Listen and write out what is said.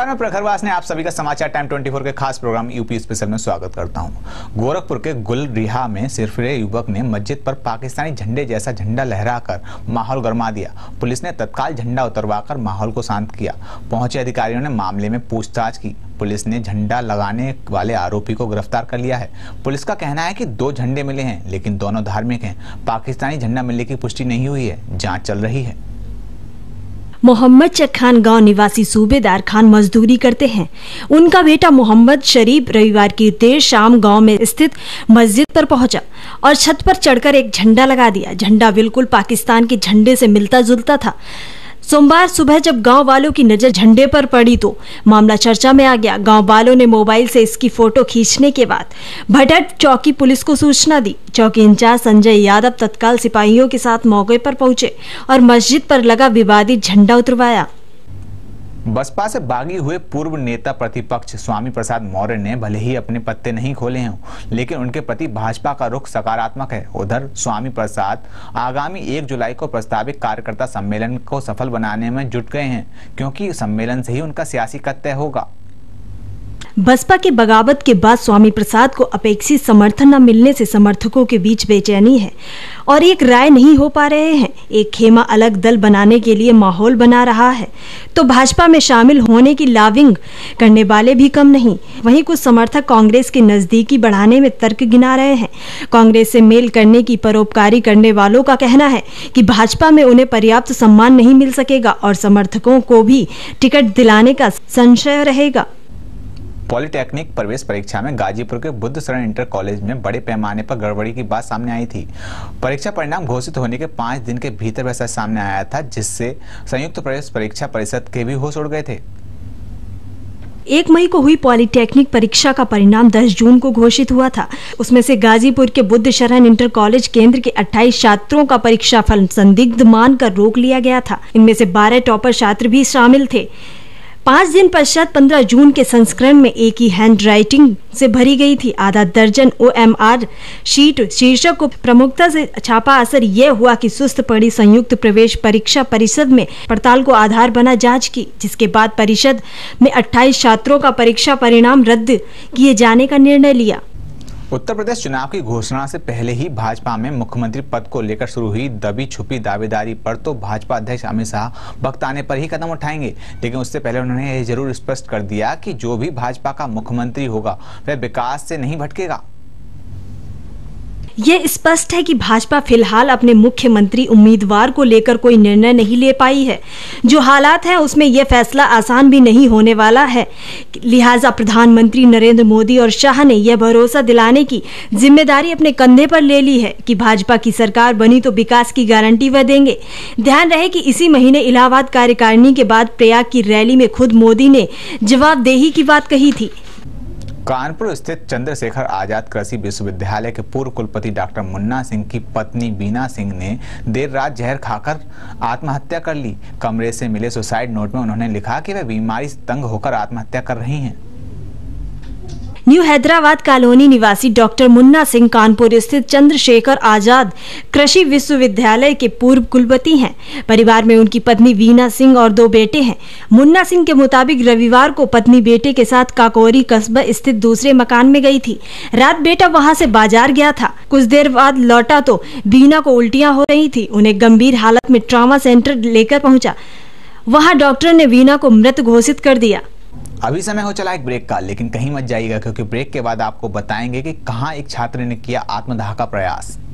नमस्कार, मैं प्रखरवास ने आप सभी का समाचार टाइम 24 के खास प्रोग्राम यूपी स्पेशल में स्वागत करता हूं। गोरखपुर के गुलरिहा में सिरफिरे युवक ने मस्जिद पर पाकिस्तानी झंडे जैसा झंडा लहराकर माहौल गरमा दिया। पुलिस ने तत्काल झंडा उतरवाकर माहौल को शांत किया। पहुंचे अधिकारियों ने मामले में पूछताछ की। पुलिस ने झंडा लगाने वाले आरोपी को गिरफ्तार कर लिया है। पुलिस का कहना है कि 2 झंडे मिले हैं, लेकिन दोनों धार्मिक हैं। पाकिस्तानी झंडा मिलने की पुष्टि नहीं हुई है, जाँच चल रही है। मोहम्मद चक खान गांव निवासी सूबेदार खान मजदूरी करते हैं। उनका बेटा मोहम्मद शरीफ रविवार की देर शाम गांव में स्थित मस्जिद पर पहुंचा और छत पर चढ़कर एक झंडा लगा दिया। झंडा बिल्कुल पाकिस्तान के झंडे से मिलता जुलता था। सोमवार सुबह जब गांव वालों की नजर झंडे पर पड़ी तो मामला चर्चा में आ गया। गांव वालों ने मोबाइल से इसकी फोटो खींचने के बाद भटट चौकी पुलिस को सूचना दी। चौकी इंचार्ज संजय यादव तत्काल सिपाहियों के साथ मौके पर पहुंचे और मस्जिद पर लगा विवादित झंडा उतरवाया। बसपा से बागी हुए पूर्व नेता प्रतिपक्ष स्वामी प्रसाद मौर्य ने भले ही अपने पत्ते नहीं खोले हों, लेकिन उनके प्रति भाजपा का रुख सकारात्मक है। उधर स्वामी प्रसाद आगामी 1 जुलाई को प्रस्तावित कार्यकर्ता सम्मेलन को सफल बनाने में जुट गए हैं, क्योंकि सम्मेलन से ही उनका सियासी कद तय होगा। बसपा के बगावत के बाद स्वामी प्रसाद को अपेक्षित समर्थन न मिलने से समर्थकों के बीच बेचैनी है और एक राय नहीं हो पा रहे हैं। एक खेमा अलग दल बनाने के लिए माहौल बना रहा है तो भाजपा में शामिल होने की लाविंग करने वाले भी कम नहीं। वहीं कुछ समर्थक कांग्रेस के नजदीकी बढ़ाने में तर्क गिना रहे हैं। कांग्रेस से मेल करने की परोपकारी करने वालों का कहना है कि भाजपा में उन्हें पर्याप्त सम्मान नहीं मिल सकेगा और समर्थकों को भी टिकट दिलाने का संशय रहेगा। पॉलिटेक्निक प्रवेश परीक्षा में गाजीपुर के बुद्ध शरण इंटर कॉलेज में बड़े पैमाने पर गड़बड़ी की बात सामने आई थी। परीक्षा परिणाम घोषित होने के 5 दिन के भीतर वह सच सामने आया था, जिससे संयुक्त प्रवेश परीक्षा परिषद के भी होश उड़ गए थे। 1 मई को हुई पॉलिटेक्निक परीक्षा का परिणाम 10 जून को घोषित हुआ था। उसमें से गाजीपुर के बुद्ध शरण इंटर कॉलेज केंद्र के 28 छात्रों का परीक्षा फल संदिग्ध मानकर रोक लिया गया था। इनमें से 12 टॉपर छात्र भी शामिल थे। 5 दिन पश्चात 15 जून के संस्करण में एक ही हैंड राइटिंग से भरी गई थी। आधा दर्जन OMR शीट शीर्षक को प्रमुखता से छापा। असर यह हुआ कि सुस्त पड़ी संयुक्त प्रवेश परीक्षा परिषद में पड़ताल को आधार बना जांच की, जिसके बाद परिषद में 28 छात्रों का परीक्षा परिणाम रद्द किए जाने का निर्णय लिया। उत्तर प्रदेश चुनाव की घोषणा से पहले ही भाजपा में मुख्यमंत्री पद को लेकर शुरू हुई दबी छुपी दावेदारी पर तो भाजपा अध्यक्ष अमित शाह वक्त आने पर ही कदम उठाएंगे, लेकिन उससे पहले उन्होंने यह जरूर स्पष्ट कर दिया कि जो भी भाजपा का मुख्यमंत्री होगा वह विकास से नहीं भटकेगा। ये स्पष्ट है कि भाजपा फिलहाल अपने मुख्यमंत्री उम्मीदवार को लेकर कोई निर्णय नहीं ले पाई है। जो हालात हैं उसमें यह फैसला आसान भी नहीं होने वाला है। लिहाजा प्रधानमंत्री नरेंद्र मोदी और शाह ने यह भरोसा दिलाने की जिम्मेदारी अपने कंधे पर ले ली है कि भाजपा की सरकार बनी तो विकास की गारंटी वह देंगे। ध्यान रहे कि इसी महीने इलाहाबाद कार्यकारिणी के बाद प्रयाग की रैली में खुद मोदी ने जवाबदेही की बात कही थी। कानपुर स्थित चंद्रशेखर आजाद कृषि विश्वविद्यालय के पूर्व कुलपति डॉक्टर मुन्ना सिंह की पत्नी बीना सिंह ने देर रात जहर खाकर आत्महत्या कर ली। कमरे से मिले सुसाइड नोट में उन्होंने लिखा कि वे बीमारी से तंग होकर आत्महत्या कर रही हैं। न्यू हैदराबाद कॉलोनी निवासी डॉक्टर मुन्ना सिंह कानपुर स्थित चंद्रशेखर आजाद कृषि विश्वविद्यालय के पूर्व कुलपति हैं। परिवार में उनकी पत्नी वीना सिंह और 2 बेटे हैं। मुन्ना सिंह के मुताबिक रविवार को पत्नी बेटे के साथ काकोरी कस्बा स्थित दूसरे मकान में गई थी। रात बेटा वहां से बाजार गया था। कुछ देर बाद लौटा तो वीना को उल्टियां हो रही थी। उन्हें गंभीर हालत में ट्रॉमा सेंटर लेकर पहुंचा। वहां डॉक्टर ने वीना को मृत घोषित कर दिया। अभी समय हो चला एक ब्रेक का, लेकिन कहीं मत जाइएगा, क्योंकि ब्रेक के बाद आपको बताएंगे कि कहां एक छात्र ने किया आत्मदाह का प्रयास।